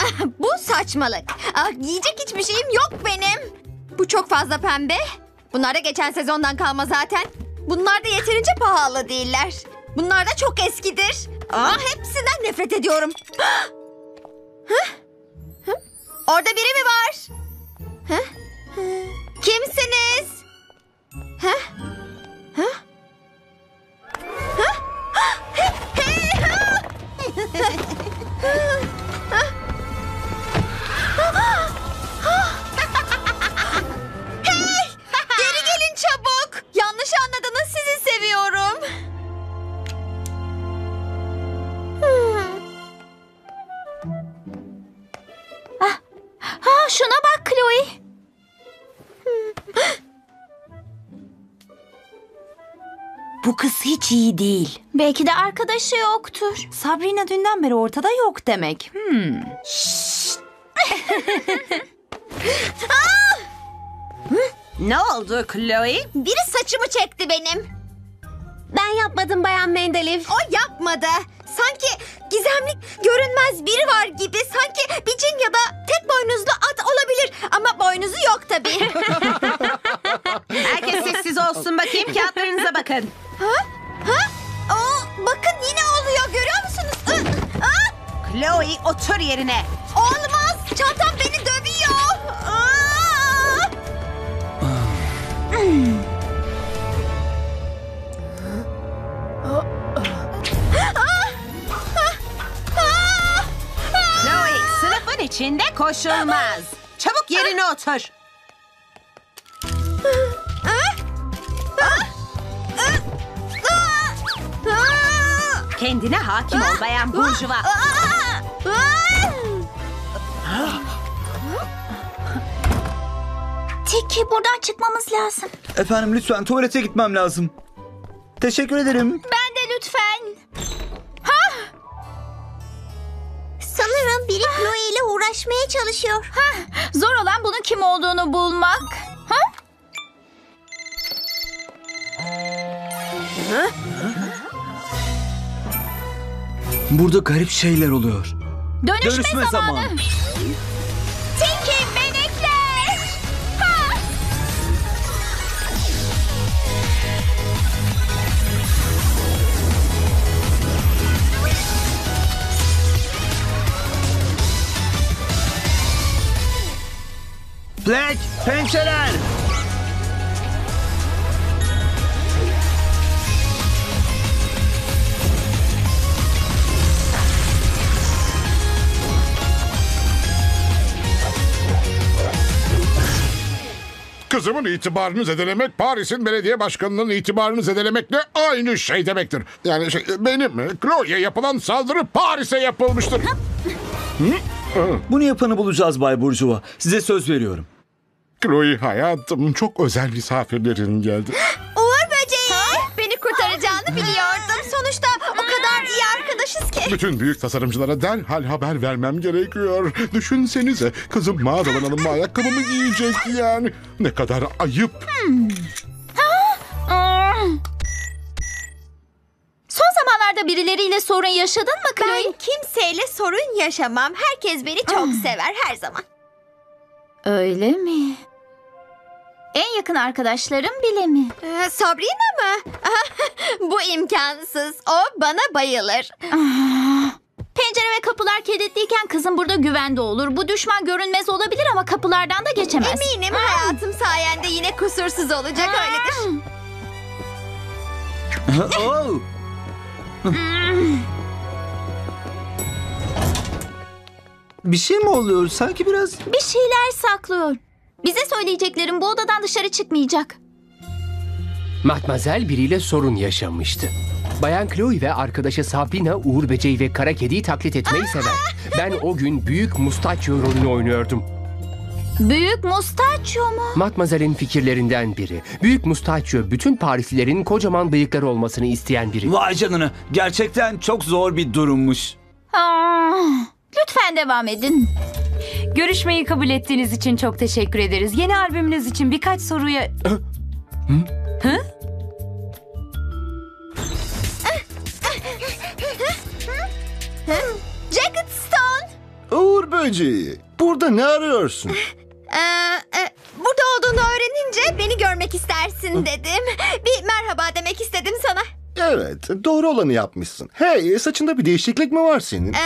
Bu saçmalık. Yiyecek hiçbir şeyim yok benim. Bu çok fazla pembe. Bunlar da geçen sezondan kalma zaten. Bunlar da yeterince pahalı değiller. Bunlar da çok eskidir. Hepsinden nefret ediyorum. Orada biri mi var? Kimsiniz? Geri gelin çabuk. Yanlış anladınız, sizi seviyorum. Şuna bak Chloe. Bu kız hiç iyi değil. Belki de arkadaşı yoktur. Sabrina dünden beri ortada yok demek. Ne oldu Chloe? Biri saçımı çekti benim. Ben yapmadım Bayan Mendeleev. O yapmadı. Sanki gizemli, görünmez biri var gibi. Sanki bir cin ya da tek boynuzlu at olabilir. Ama boynuzu yok tabii. Herkes sessiz olsun, bakayım kağıtlarınıza bakın. Bakın yine oluyor, görüyor musunuz? Chloe otur yerine. Olmaz. Çantam beni dövüyor. Chloe, sınıfın içinde koşulmaz. Çabuk yerine otur. Kendine hakim ol Bayan Burjuva. Tiki, buradan çıkmamız lazım. Efendim lütfen, tuvalete gitmem lazım. Teşekkür ederim. Ben de lütfen. Sanırım biri Chloe ile uğraşmaya çalışıyor. Zor olan bunun kim olduğunu bulmak. Burada garip şeyler oluyor. Dönüşme zamanı. Tiki, benekler. Black, pençeler! Kızımın itibarını zedelemek, Paris'in belediye başkanının itibarını zedelemekle aynı şey demektir. Yani benim Chloe'ye yapılan saldırı Paris'e yapılmıştır. Bunu yapanı bulacağız Bay Burjuva. Size söz veriyorum. Chloe hayatım, çok özel misafirlerin geldi. Uğur böceği. Beni kurtaracağını biliyordum. Sonuçta o kadar iyi arkadaşız ki. Bütün büyük tasarımcılara derhal haber vermem gerekiyor. Düşünsenize, kızım mağazadan alınma ayakkabımı giyecek yani. Ne kadar ayıp. Son zamanlarda birileriyle sorun yaşadın mı Chloe? Ben kimseyle sorun yaşamam. Herkes beni çok sever her zaman. Öyle mi? En yakın arkadaşlarım bile mi? Sabrina mı? Bu imkansız. O bana bayılır. Pencere ve kapılar kilitliyken kızım burada güvende olur. Bu düşman görünmez olabilir ama kapılardan da geçemez. Eminim hayatım sayende yine kusursuz olacak, öyledir. Oh! Bir şey mi oluyor? Sanki biraz... Bir şeyler saklıyor. Bize söyleyeceklerim bu odadan dışarı çıkmayacak. Matmazel biriyle sorun yaşamıştı. Bayan Chloe ve arkadaşı Sabrina Uğur Böceği ve Kara Kedi'yi taklit etmeyi sever. Ben o gün Büyük Mustaçyo rolünü oynuyordum. Büyük Mustaçyo mu? Matmazel'in fikirlerinden biri. Büyük Mustaçyo bütün Parislilerin kocaman bıyıkları olmasını isteyen biri. Vay canına. Gerçekten çok zor bir durummuş. Lütfen devam edin. Görüşmeyi kabul ettiğiniz için çok teşekkür ederiz. Yeni albümünüz için birkaç soruya... Jacket Stone. Uğur böceği. Burada ne arıyorsun? Burada olduğunu öğrenince beni görmek istersin dedim. Bir merhaba demek istedim sana. Evet, doğru olanı yapmışsın. Hey, saçında bir değişiklik mi var senin?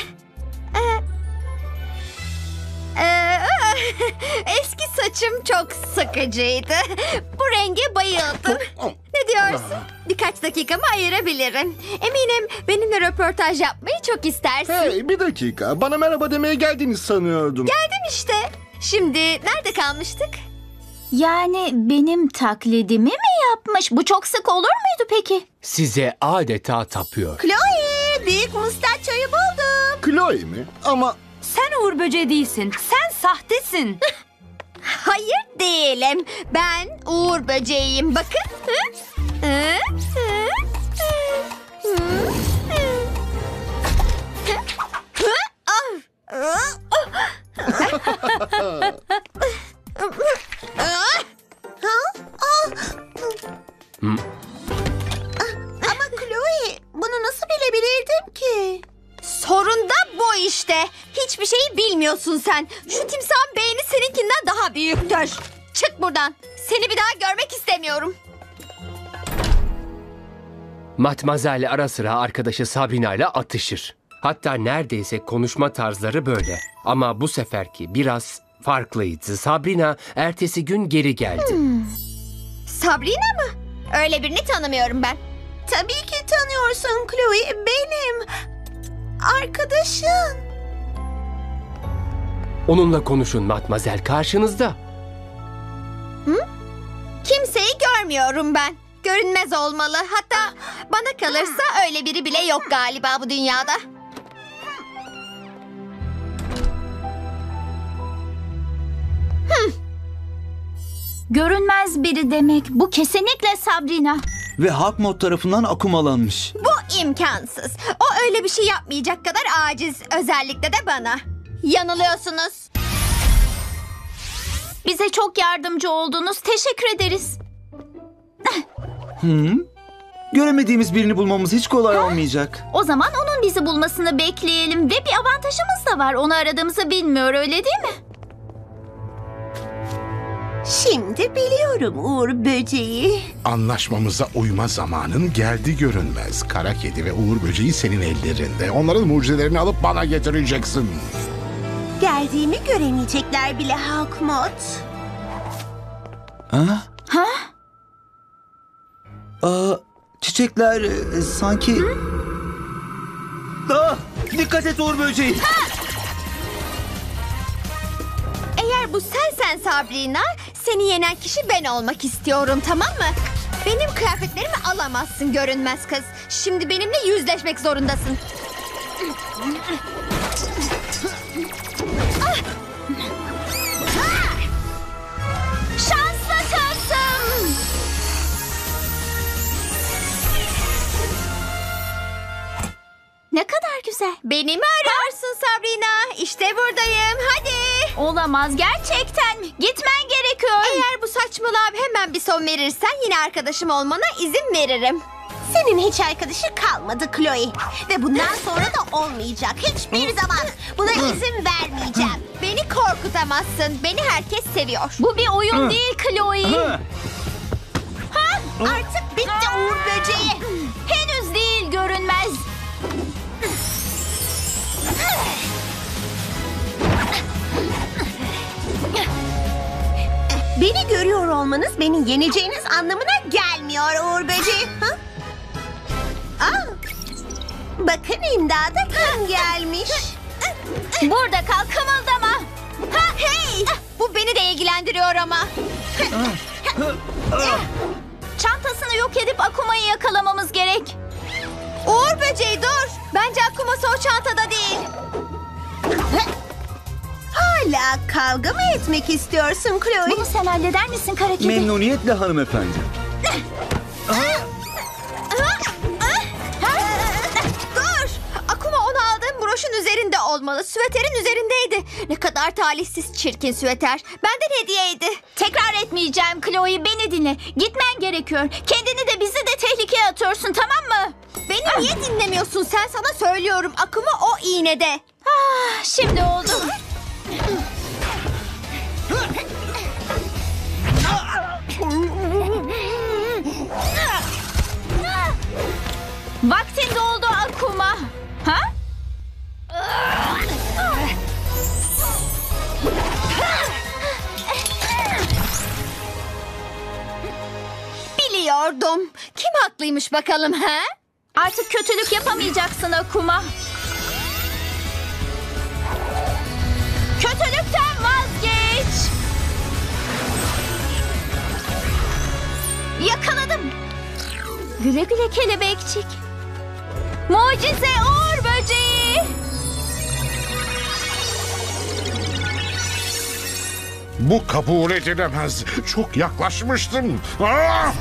Eski saçım çok sıkıcıydı. Bu renge bayıldım. Ne diyorsun? Birkaç dakikamı ayırabilirim. Eminim benimle röportaj yapmayı çok istersin. Hey, bir dakika. Bana merhaba demeye geldiğini sanıyordum. Geldim işte. Şimdi nerede kalmıştık? Yani benim taklidimi mi yapmış? Bu çok sık olur muydu peki? Size adeta tapıyor. Chloe, büyük mustaçoyu buldum. Chloe mi? Ama Sen Uğur Böceği değilsin. Sen sahtesin. Hayır değilim. Ben Uğur böceğiyim. Bakın. Ama Chloe, bunu nasıl bilebilirdim ki? Sorun da bu işte. Hiçbir şeyi bilmiyorsun sen. Şu timsahın beyni seninkinden daha büyüktür. Çık buradan. Seni bir daha görmek istemiyorum. Matmazel ara sıra arkadaşı Sabrina ile atışır. Hatta neredeyse konuşma tarzları böyle. Ama bu seferki biraz farklıydı. Sabrina ertesi gün geri geldi. Sabrina mı? Öyle birini tanımıyorum ben. Tabii ki tanıyorsun Chloe. Benim arkadaşım. Onunla konuşun Matmazel, karşınızda. Kimseyi görmüyorum ben. Görünmez olmalı. Hatta bana kalırsa öyle biri bile yok galiba bu dünyada. Görünmez biri demek. Bu kesinlikle Sabrina. Ve Hakmot tarafından akumalanmış. Bu imkansız. O öyle bir şey yapmayacak kadar aciz. Özellikle de bana. Yanılıyorsunuz. Bize çok yardımcı oldunuz. Teşekkür ederiz. Göremediğimiz birini bulmamız hiç kolay olmayacak. O zaman onun bizi bulmasını bekleyelim. Ve bir avantajımız da var. Onu aradığımızı bilmiyor, öyle değil mi? Şimdi biliyorum Uğur böceği. Anlaşmamıza uyma zamanın geldi görünmez. Kara kedi ve Uğur böceği senin ellerinde. Onların mucizelerini alıp bana getireceksin. Geldiğimi göremeyecekler bile Hakmot. Ha? Çiçekler sanki... Dikkat et Uğur böceği. Eğer bu sensen Sabrina, seni yenen kişi ben olmak istiyorum, tamam mı? Benim kıyafetlerimi alamazsın görünmez kız. Şimdi benimle yüzleşmek zorundasın. Şanslı tılsım. Ne kadar güzel. Beni mi arıyorsun Sabrina? İşte buradayım, hadi. Olamaz gerçekten mi? Gitmen gerekiyor. Eğer bu saçmalığa hemen bir son verirsen yine arkadaşım olmana izin veririm. Senin hiç arkadaşı kalmadı Chloe. Ve bundan sonra da olmayacak. Hiçbir zaman buna izin vermeyeceğim. Beni korkutamazsın. Beni herkes seviyor. Bu bir oyun değil Chloe. Artık bitti Uğur böceği. Henüz değil görünmez. Beni görüyor olmanız beni yeneceğiniz anlamına gelmiyor Uğur böceği. Ha? Aa, bakın imdada kim gelmiş. Burada kal, kımıldama. Ha, hey! Bu beni de ilgilendiriyor ama. Çantasını yok edip Akuma'yı yakalamamız gerek. Uğur böceği dur. Bence Akuması o çantada değil. Hala kavga mı etmek istiyorsun Chloe? Bunu sen halleder misin kara kedi? Memnuniyetle hanımefendi. Dur. Akuma onu aldığım broşun üzerinde olmalı. Süveterin üzerindeydi. Ne kadar talihsiz çirkin süveter. Benden hediyeydi. Tekrar etmeyeceğim Chloe, beni dinle. Gitmen gerekiyor. Kendini de bizi de tehlikeye atıyorsun, tamam mı? Beni niye dinlemiyorsun sen? Sana söylüyorum. Akuma o iğnede. Şimdi Şimdi oldu. Vaktin doldu Akuma. Ha? Biliyordum. Kim haklıymış bakalım ha? Artık kötülük yapamayacaksın Akuma. Kötülükten vazgeç. Yakaladım. Güle güle kelebekçik. Mucize Uğur böceği. Bu kabul edilemez. Çok yaklaşmıştım. Ah!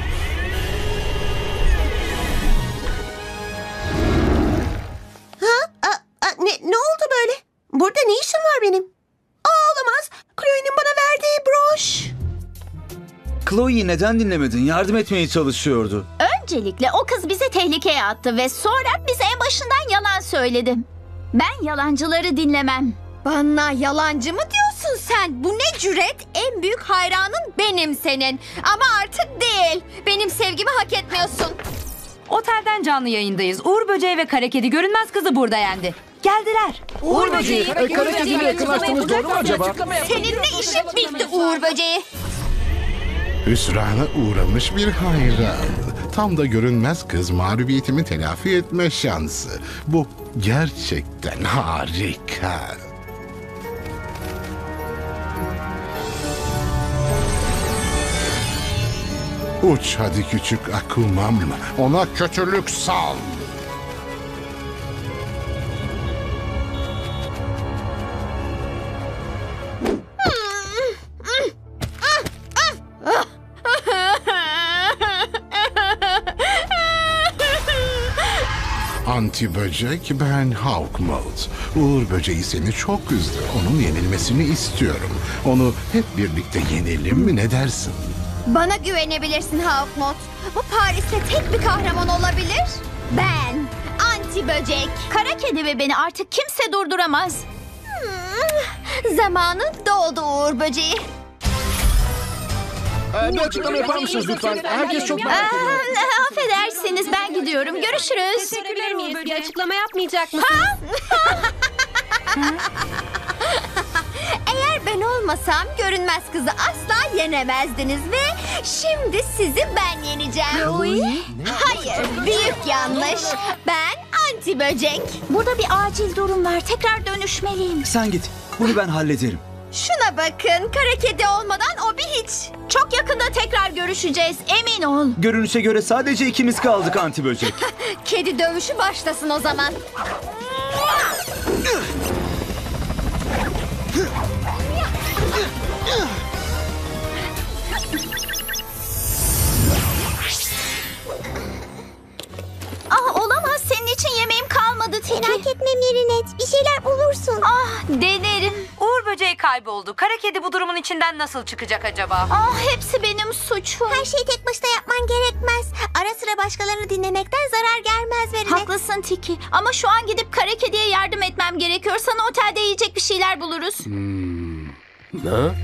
Ne oldu böyle? Burada ne işim var benim? Olamaz. Chloe'nin bana verdiği broş. Chloe'yi neden dinlemedin? Yardım etmeye çalışıyordu. Öncelikle o kız bizi tehlikeye attı ve sonra bize en başından yalan söyledi. Ben yalancıları dinlemem. Bana yalancı mı diyorsun sen? Bu ne cüret? En büyük hayranın benim senin. Ama artık değil. Benim sevgimi hak etmiyorsun. Otelden canlı yayındayız. Uğur Böceği ve Kara Kedi görünmez kızı burada yendi. Geldiler. Uğur Böceği, Kara Kedi'yle yakınlaştınız, doğru mu acaba? Seninle işim bitti Uğur Böceği. Hüsrana uğramış bir hayran. Tam da görünmez kız mağlubiyetimi telafi etme şansı. Bu gerçekten harika. Uç hadi küçük Akumam. Ona kötülük sal. Anti böcek, ben Hawkmold. Uğur böceği seni çok üzdü. Onun yenilmesini istiyorum. Onu hep birlikte yenelim mi, ne dersin? Bana güvenebilirsin Hawkmoth. Bu Paris'te tek bir kahraman olabilir. Ben. Anti böcek. Kara kedi ve beni artık kimse durduramaz. Zamanı doldu Uğur Böceği. Bir açıklama yapar mısınız lütfen? Herkes çok merak ediyor. Affedersiniz, ben gidiyorum. Görüşürüz. Teşekkürler Uğur Böceği. Açıklama yapmayacak mısın? Eğer ben olmasam görünmez kızı asla yenemezdiniz ve şimdi sizi ben yeneceğim. Hayır, büyük yanlış. Ben anti böcek. Burada bir acil durum var. Tekrar dönüşmeliyim. Sen git. Bunu ben hallederim. Şuna bakın, kara kedi olmadan o bir hiç. Çok yakında tekrar görüşeceğiz. Emin ol. Görünüşe göre sadece ikimiz kaldık anti böcek. Kedi dövüşü başlasın o zaman. Olamaz. Senin için yemeğim kalmadı Tiki. Merak etme Merinet. Bir şeyler bulursun. Denerim. Uğur Böceği kayboldu. Kara Kedi bu durumun içinden nasıl çıkacak acaba? Hepsi benim suçum. Her şeyi tek başına yapman gerekmez. Ara sıra başkalarını dinlemekten zarar gelmez Merinet. Haklısın Tiki. Ama şu an gidip Kara Kedi'ye yardım etmem gerekiyor. Sana otelde yiyecek bir şeyler buluruz. Ha?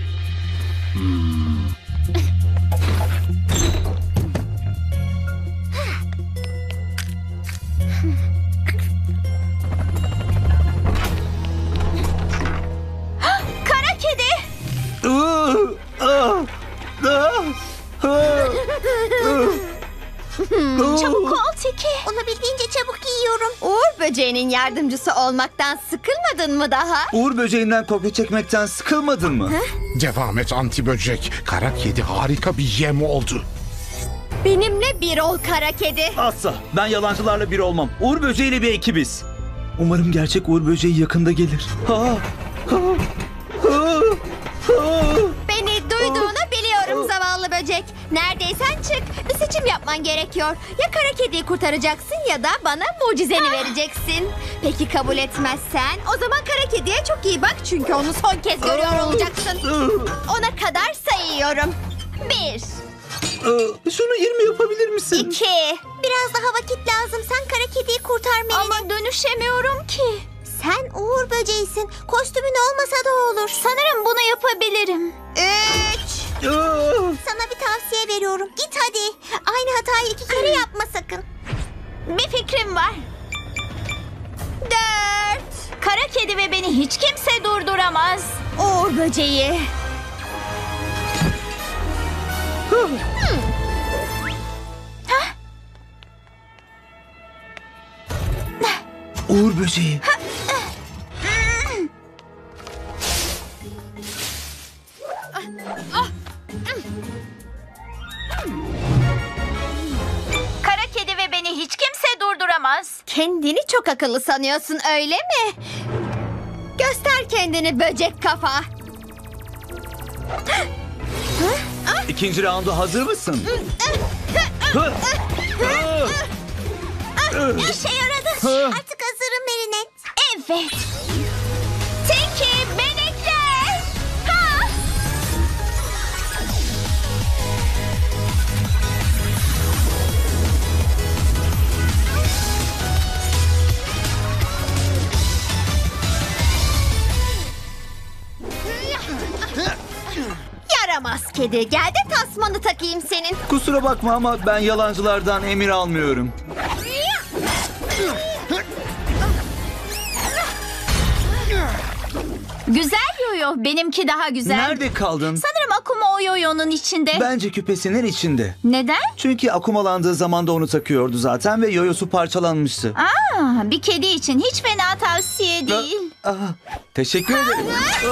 Kara Kedi. Çabuk ol Tiki. Olabildiğince çabuk yiyorum. Uğur Böceği'nin yardımcısı olmaktan sıkılmadın mı daha? Uğur böceğinden kopya çekmekten sıkılmadın mı? Devam et anti böcek. Kara kedi harika bir yem oldu. Benimle bir ol kara kedi. Asla. Ben yalancılarla bir olmam. Uğur böceğiyle bir ekibiz. Umarım gerçek Uğur böceği yakında gelir. Beni duyduğunu biliyorum zavallı böcek. Neredeysen çık. Bir seçim yapman gerekiyor. Ya kara kediyi kurtaracaksın ya da bana mucizeni vereceksin. Peki kabul etmezsen o zaman kara kediye çok iyi bak. Çünkü onu son kez görüyor olacaksın. Ona kadar sayıyorum. 1, Şunu 20 yapabilir misin? 2. Biraz daha vakit lazım. Sen kara kediyi kurtar Merinet. Ama dönüşemiyorum ki. Sen Uğur böceğisin. Kostümün olmasa da olur. Sanırım bunu yapabilirim. 3. Sana bir tavsiye veriyorum. Git hadi. Aynı hatayı 2 kere yapma sakın. Bir fikrim var. 4. Kara kedi ve beni hiç kimse durduramaz. Uğur böceği. Uğur böceği. Kara kedi ve beni hiç kimse durduramaz. Kendini çok akıllı sanıyorsun öyle mi? Göster kendini böcek kafa. İkinci raunda hazır mısın? İşe yaradı. Artık hazırım Merinet. Evet. Tinky, benekler. Ha! Yaramaz kedi. Gel de tasmanı takayım senin. Kusura bakma ama ben yalancılardan emir almıyorum. Güzel yoyo. Benimki daha güzel. Nerede kaldın? Sanırım Akuma o yoyonun içinde. Bence küpesinin içinde. Neden? Çünkü akumalandığı zaman da onu takıyordu zaten ve yoyosu parçalanmıştı. Aa, bir kedi için hiç fena tavsiye değil. Teşekkür ederim.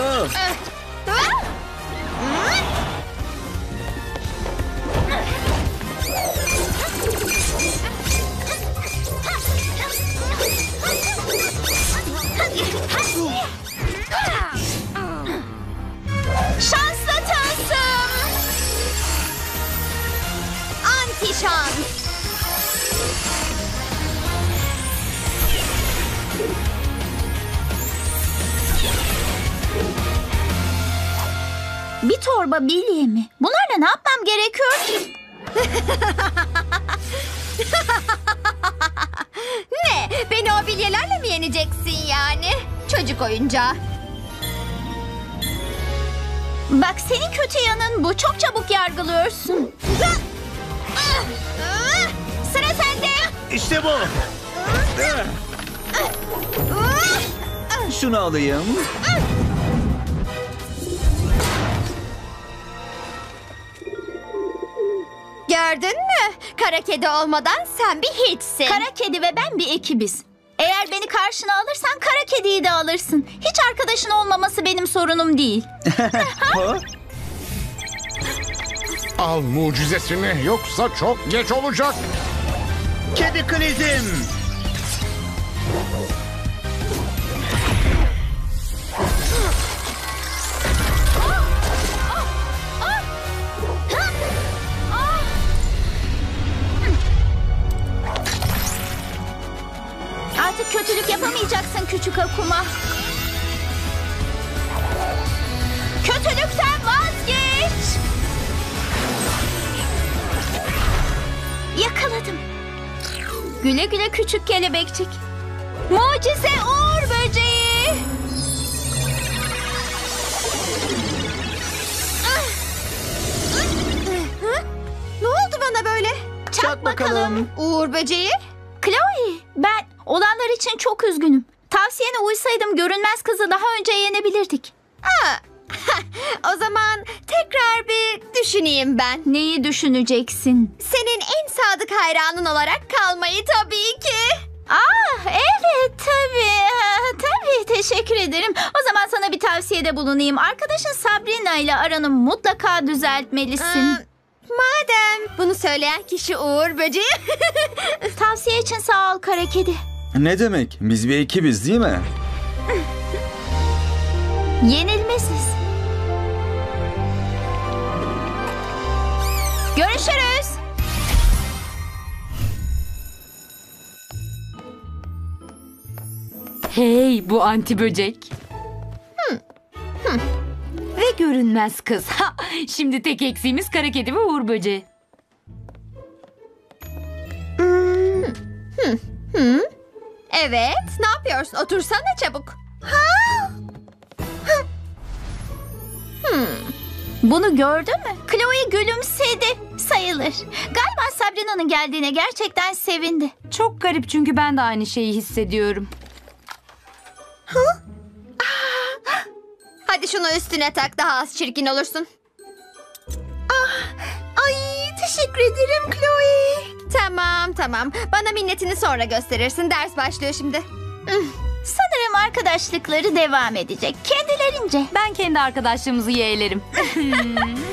Şanslı tılsım. Anti şans. Bir torba bilye mi? Bunlarla ne yapmam gerekiyor ki? Ne? Beni o bilyelerle mi yeneceksin yani? Çocuk oyuncağı. Bak senin kötü yanın bu. Çok çabuk yargılıyorsun. Sıra sende. İşte bu. Şunu alayım. Gördün mü? Kara kedi olmadan sen bir hiçsin. Kara kedi ve ben bir ekibiz. Eğer beni karşına alırsan kara kediyi de alırsın. Hiç arkadaşın olmaması benim sorunum değil. Al mucizesini yoksa çok geç olacak. Kedi klizim. Artık kötülük yapamayacaksın küçük Akuma. Kötülükten vazgeç. Yakaladım. Güle güle küçük kelebekçik. Mucize Uğur böceği. Ne oldu bana böyle? Çak bakalım. Uğur böceği? Chloe, ben olanlar için çok üzgünüm. Tavsiyene uysaydım görünmez kızı daha önce yenebilirdik. O zaman tekrar bir düşüneyim ben. Neyi düşüneceksin? Senin en sadık hayranın olarak kalmayı tabii ki. Evet tabii teşekkür ederim. O zaman sana bir tavsiyede bulunayım. Arkadaşın Sabrina ile aranı mutlaka düzeltmelisin. Madem bunu söyleyen kişi Uğur böceği. Tavsiye için sağ ol kara kedi. Ne demek? Biz bir ekibiz değil mi? Yenilmesiz. Görüşürüz. Hey, bu anti böcek. Ve görünmez kız. Ha, şimdi tek eksiğimiz kara kedi ve Uğur böceği. Evet, ne yapıyorsun? Otursana çabuk. Bunu gördün mü? Chloe gülümsedi. Sayılır. Galiba Sabrina'nın geldiğine gerçekten sevindi. Çok garip çünkü ben de aynı şeyi hissediyorum. Hadi şunu üstüne tak, daha az çirkin olursun. Ay teşekkür ederim Chloe. Tamam. Bana minnetini sonra gösterirsin. Ders başlıyor şimdi. Sanırım arkadaşlıkları devam edecek. Kendilerince. Ben kendi arkadaşlığımızı yeğlerim.